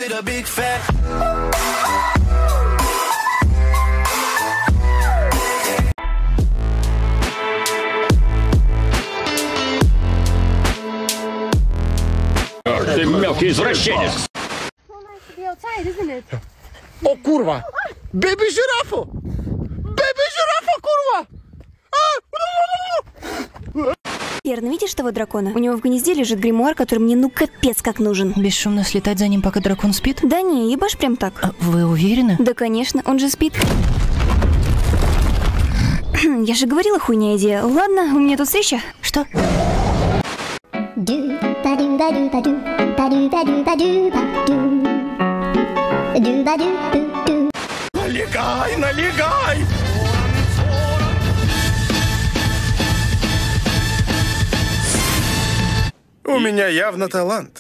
Ты мелкий извращенец! О, курва! Бэби-жирафа! Бэби-жирафа, курва! Верно, видишь того дракона? У него в гнезде лежит гримуар, который мне ну капец как нужен. Бесшумно слетать за ним, пока дракон спит? Да не, ебашь прям так. Вы уверены? Да, конечно, он же спит. Я же говорила, хуйня идея. Ладно, у меня тут встреча. Что? Налегай, налегай! У меня явно талант.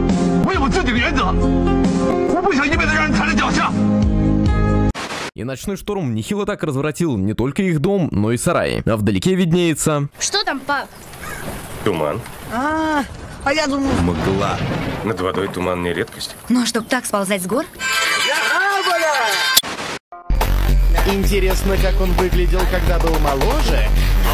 И ночной шторм нехило так развратил не только их дом, но и сараи. А вдалеке виднеется... Что там, пап? Туман. А я думал... Мгла. Над водой туман не редкость. Ну а чтоб так сползать с гор? Интересно, как он выглядел, когда был моложе.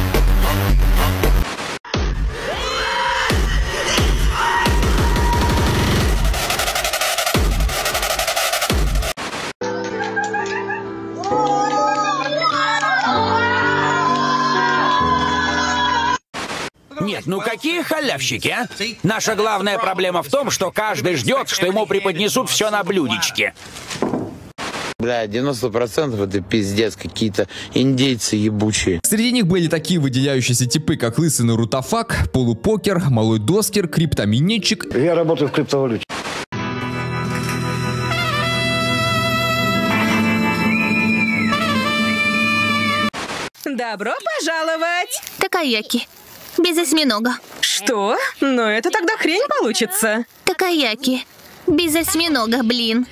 Нет, ну какие халявщики, а? Наша главная проблема в том, что каждый ждет, что ему преподнесут все на блюдечке. Бля, 90% это пиздец, какие-то индейцы ебучие. Среди них были такие выделяющиеся типы, как лысый Нарутофак, полупокер, малой доскер, криптоминетчик. Я работаю в криптовалюте. Добро пожаловать! Такаяки. Без осьминога. Что? Ну это тогда хрень получится. Такаяки. Без осьминога, блин.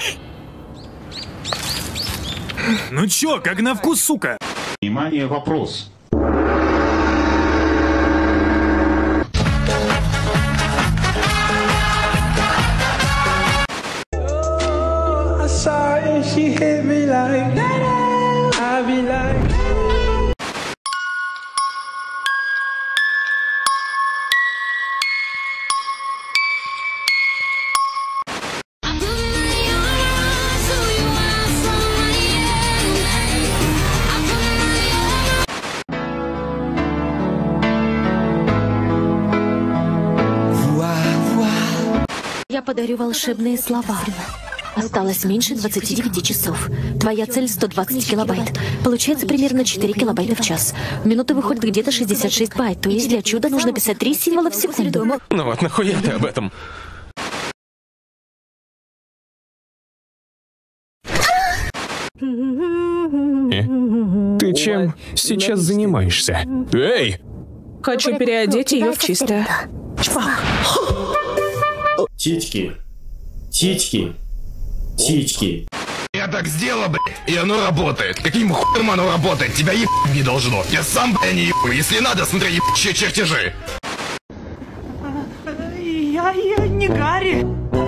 Ну чё, как на вкус, сука? Внимание, вопрос. Я подарю волшебные слова. Осталось меньше 29 часов. Твоя цель 120 килобайт. Получается примерно 4 килобайта в час. В минуту выходит где-то 66 байт. То есть для чуда нужно писать 3 символа в секунду. Ну вот, нахуя ты об этом? Ты чем сейчас занимаешься? Эй! Хочу переодеть ее в чистое. Титьки. Титьки. Титьки. Я так сделал, блядь, и оно работает. Каким хуем оно работает? Тебя ебать не должно. Я сам, блядь, не ебу. Если надо, смотри, ебучие чертежи. Я не Гарри.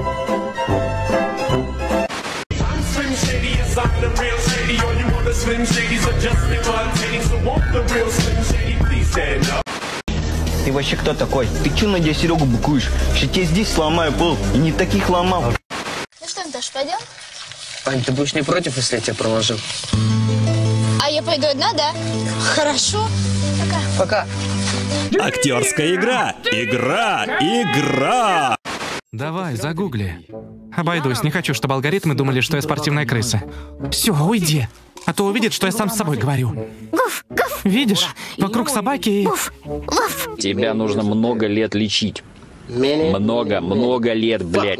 Ты вообще кто такой? Ты чё на дядя Серегу букуешь? Что тебе здесь сломаю пол, и не таких ломал. Ну что, Наташа, пойдем? Ань, ты будешь не против, если я тебя проложу? А я пойду одна, да? Хорошо. Пока. Актерская игра! Игра! Давай, загугли. Обойдусь, не хочу, чтобы алгоритмы думали, что я спортивная крыса. Все, уйди. А то увидят, что я сам с собой говорю. Гуф, гуф. Видишь? Вокруг собаки и... Гуф, гуф. Тебя нужно много лет лечить. Много лет, блядь.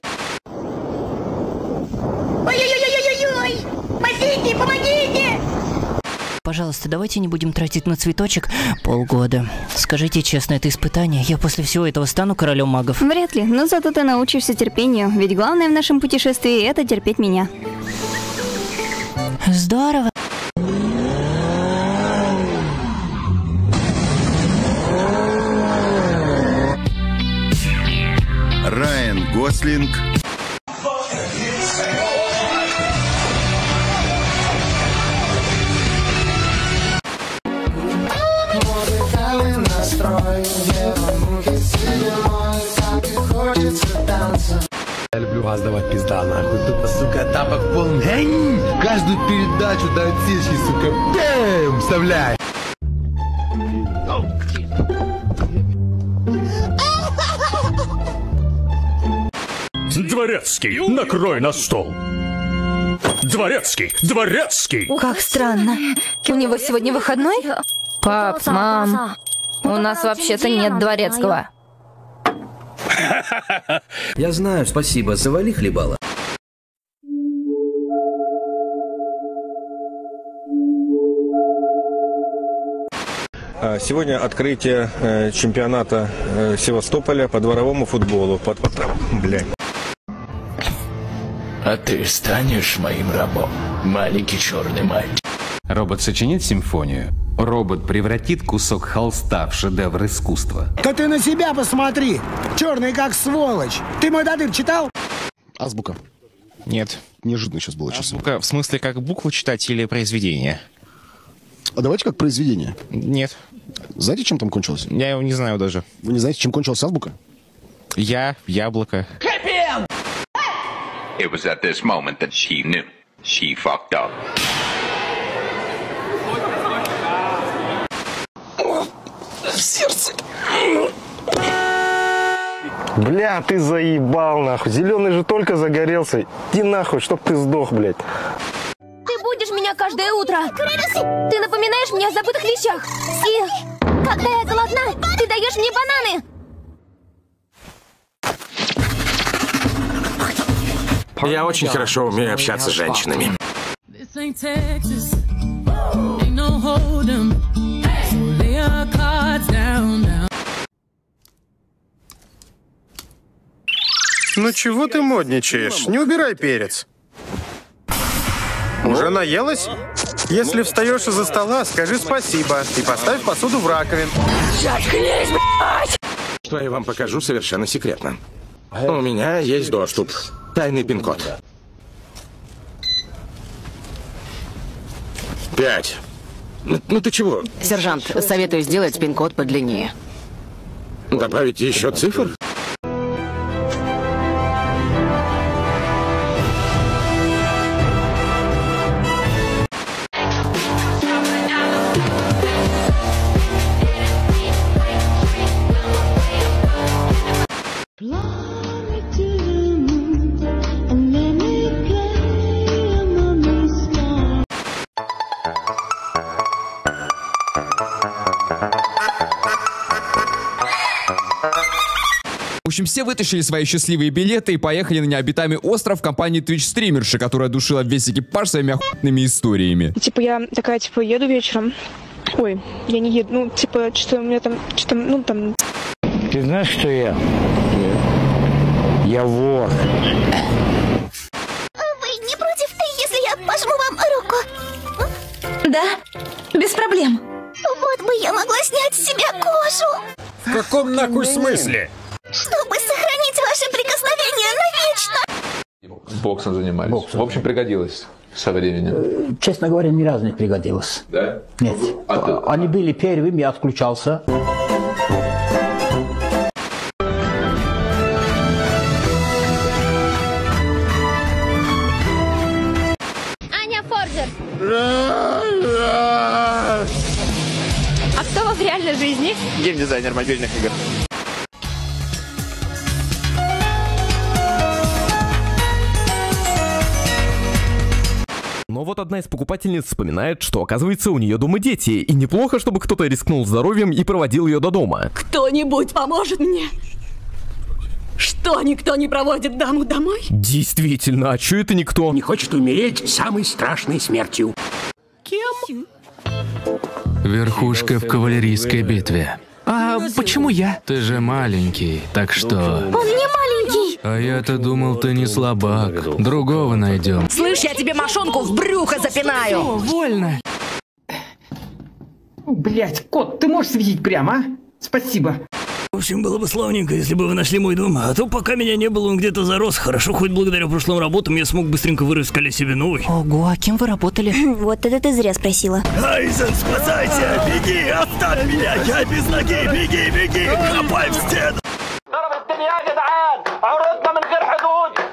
Ой-ой-ой-ой-ой-ой! Спасите, помогите! Пожалуйста, давайте не будем тратить на цветочек полгода. Скажите честно, это испытание. Я после всего этого стану королем магов? Вряд ли, но зато ты научишься терпению. Ведь главное в нашем путешествии — это терпеть меня. Здорово. Райан Гослинг Я люблю вас давать пизда, нахуй. Тупо, сука, тапок полный. Каждую передачу до отсечки, сука. Бэм! Вставляй. Дворецкий, накрой на стол. Дворецкий, Дворецкий. Как странно. У него сегодня выходной? Пап, мам, у нас вообще-то нет Дворецкого. Я знаю, спасибо, завали хлебало. Сегодня открытие чемпионата Севастополя по дворовому футболу. Блядь. А ты станешь моим рабом, маленький черный мальчик. Робот сочинит симфонию. Робот превратит кусок холста в шедевр искусства. Да ты на себя посмотри! Черный как сволочь! Ты мой дадыр читал? Азбука. Нет. Неожиданно сейчас было часу. Азбука в смысле как букву читать или произведение? А давайте как произведение. Нет. Знаете, чем там кончилось? Я его не знаю даже. Вы не знаете, чем кончилась азбука? Яблоко. It was at this moment that she knew. She fucked up. Сердце. Бля, ты заебал, нахуй. Зеленый же только загорелся. Иди нахуй, чтоб ты сдох, блядь. Ты будешь меня каждое утро. Ты напоминаешь мне о забытых вещах. И когда я голодна, ты даешь мне бананы. Я очень хорошо умею общаться с женщинами. Ну чего ты модничаешь? Не убирай перец. Уже наелась? Если встаешь из-за стола, скажи спасибо и поставь посуду в раковину. Заткнись, блядь! Что я вам покажу совершенно секретно. У меня есть доступ. Тайный пин-код. 5. Ну ты чего? Сержант, советую сделать пин-код подлиннее. Добавить еще цифр? В общем, все вытащили свои счастливые билеты и поехали на необитаемый остров в компании Twitch-стримерши, которая душила весь экипаж своими охуенными историями. Типа я такая, типа, еду вечером. Ой, я не еду, ну, типа, что у меня там, что-то, ну, там... Ты знаешь, кто я? Я вор. Вы не против, если я пожму вам руку? Да, без проблем. Вот бы я могла снять с себя кожу. В каком нахуй смысле? Чтобы сохранить ваши прикосновения навечно. Боксом занимались. В общем, пригодилось со временем. Честно говоря, ни разу не пригодилось. Да? Нет. Они были первыми, я отключался. Аня Форджер. А кто вы в реальной жизни? Геймдизайнер мобильных игр. Но вот одна из покупательниц вспоминает, что оказывается у нее дома дети, и неплохо, чтобы кто-то рискнул здоровьем и проводил ее до дома. Кто-нибудь поможет мне? Что, никто не проводит даму домой? Действительно, а чё это никто? Не хочет умереть самой страшной смертью. Кем? Верхушка в кавалерийской битве. А почему я? Ты же маленький, так что... Он не маленький. А я-то думал, ты не слабак. Другого найдем. Слышь, я тебе мошонку в брюхо запинаю. О, вольно. Блять, кот, ты можешь светить прямо, а? Спасибо. В общем, было бы славненько, если бы вы нашли мой дом. А то пока меня не было, он где-то зарос. Хорошо, хоть благодаря прошлым работам я смог быстренько вырыть в скале себе новый. Ого, а кем вы работали? Вот это ты зря спросила. Айзен, спасайся! Беги, оставь меня! Я без ноги! Беги, беги! Копай в стену!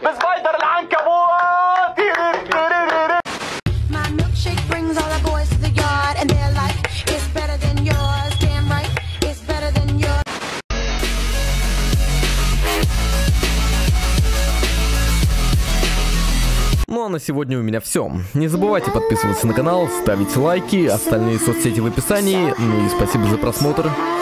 на сегодня у меня все. Не забывайте подписываться на канал, ставить лайки, остальные соцсети в описании. Ну и спасибо за просмотр.